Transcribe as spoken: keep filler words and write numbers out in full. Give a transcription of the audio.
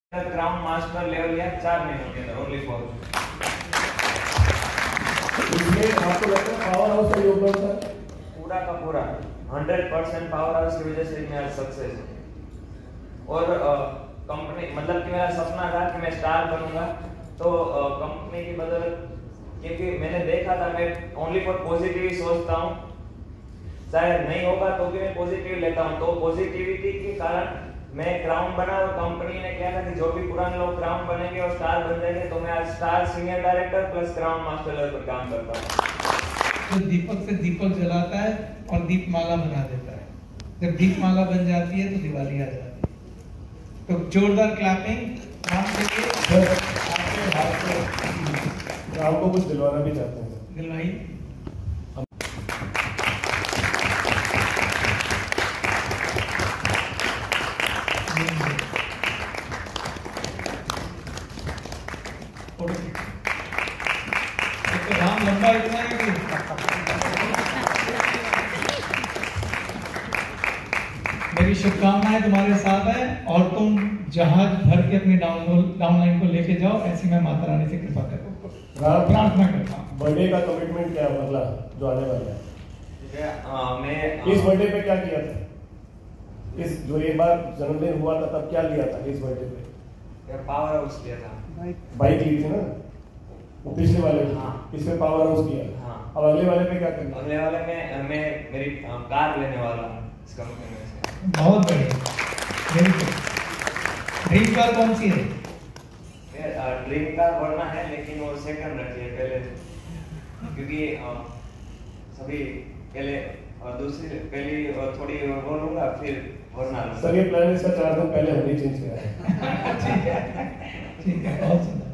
Crown master level लिया चार महीनों के अंदर ओनली फॉर। इसमें आपको लगता है पावर हाउस का योगदान था? पूरा का पूरा हंड्रेड परसेंट पावर हाउस की वजह से मेरा सक्सेस है। और कंपनी मतलब कि मेरा सपना था कि मैं स्टार बनूंगा, तो कंपनी की बदौलत, क्योंकि मैंने देखा था मैं ओनली फॉर पॉजिटिव ही सोचता हूँ, शायद नहीं होगा तो भी मैं पॉजिटिव लेता हूँ, तो पॉजिटिविटी के कारण मैं क्राउन बना और कंपनी ने कहा था कि जो भी पुराने लोग क्राउन बनेंगे और स्टार बन जाएंगे, तो मैं आज star senior director plus crown master level पर काम करता हूँ। तो दीपक से दीपक जलाता है और दीपमाला बना देता है, जब दीपमाला बन जाती है तो दिवाली आ जाती है। तो जोरदार क्लैपिंग नाम के लिए। सर आपके हाथ से आपको कुछ दिलवाना भी चाहते हैं? दिलवाई। नाम लंबा इतना है कि मेरी शुभकामनाएं तुम्हारे साथ है और तुम जहाज भर के अपनी डाउन डाउनलाइन को लेके जाओ, ऐसी मैं माता रानी से कृपा करूँ, प्रार्थना करता हूँ। बर्थडे का कमिटमेंट क्या है, अगला जो आने वाला है? मैं इस बर्थडे पे क्या किया था? इस जो एक बार जन्मदिन हुआ था तब क्या लिया था? इस बर्थडे पे पावर हाउस किया था, बाइक ली थी ना वो पिछले वाले में। हाँ। इस पे पावर हाउस किया। हाँ। अब अगले वाले पे क्या करना? अगले वाले में मैं मेरी कार लेने वाला हूँ इस कंपनी में से। बहुत बढ़िया, वेरी गुड। ड्रीम कार कौन सी है? ड्रीम कार बढ़ना है, लेकिन वो सेकंड रखी है पहले, क्योंकि सभी पहले और दूसरी पहली और थोड़ी और बोलूंगा फिर वरना सर ये प्लान इसका चार दिन पहले हमने चेंज किया है। ठीक है, ठीक है, बहुत सुंदर।